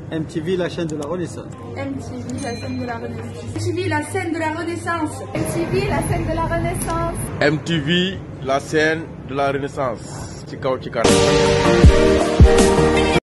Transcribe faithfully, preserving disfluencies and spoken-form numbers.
M T V, la chaîne de la Renaissance. M T V, la scène de la Renaissance. M T V, la scène de la Renaissance. M T V, la scène de la Renaissance. M T V, la scène de la Renaissance. Ci kaw ci kanam.